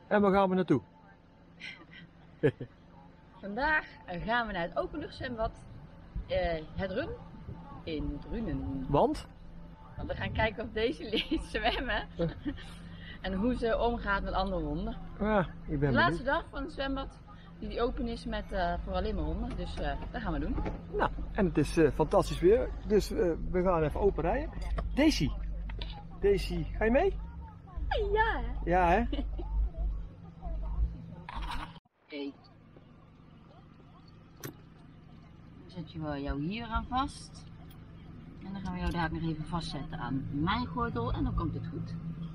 En waar gaan we naartoe? Vandaag gaan we naar het openluchtzwembad Het Run in Drunen. Want? Want we gaan kijken of deze leert zwemmen en hoe ze omgaat met andere honden. Ja, ik ben De laatste dag van het zwembad die open is met voor alleen maar honden, dus dat gaan we doen. Nou, en het is fantastisch weer, dus we gaan even open rijden. Daisy, ga je mee? Ja. Ja hè? Oké. Dan zet je wel jou hier aan vast. En dan gaan we jou daar nog even vastzetten aan mijn gordel en dan komt het goed.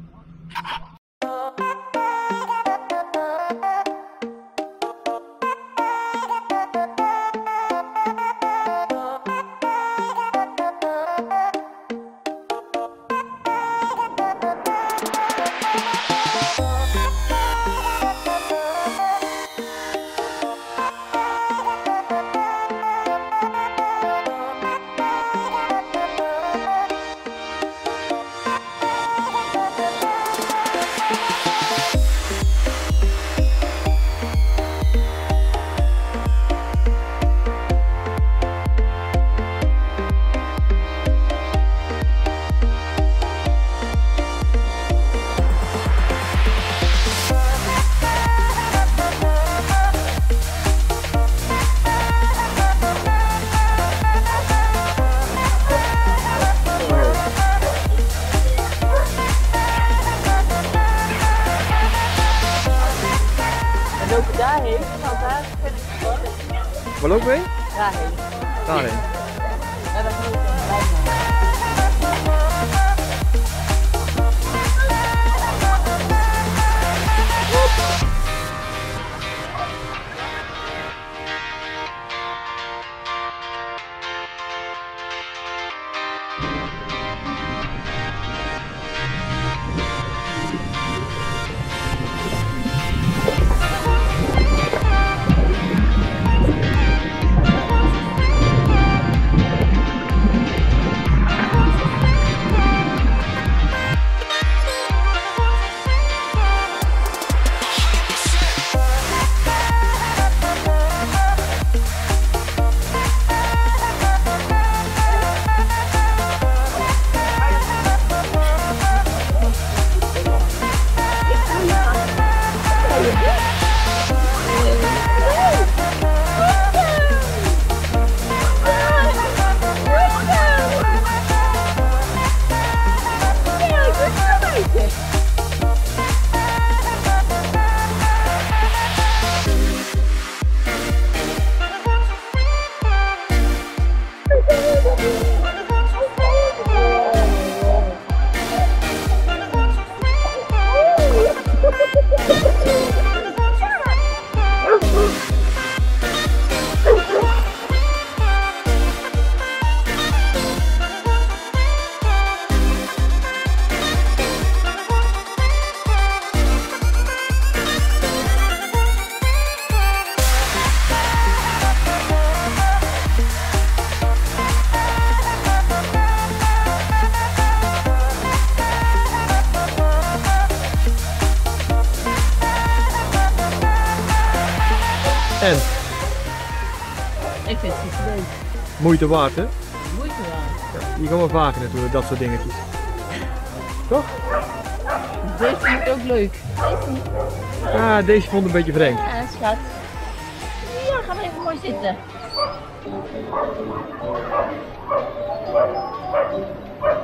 Lopen daarheen, nou daar vind ik het wel. Waar lopen we heen? Daarheen. Daarheen. Ja, dat moet dan blijven. En? Ik vind het super leuk. Moeite waard hè? Moeite waard. Ja, hier gaan we vaker naartoe, dat soort dingetjes. Toch? Deze vind ik ook leuk. Ja, deze vond ik een beetje vreemd. Ja, schat. Ja, ga maar even mooi zitten.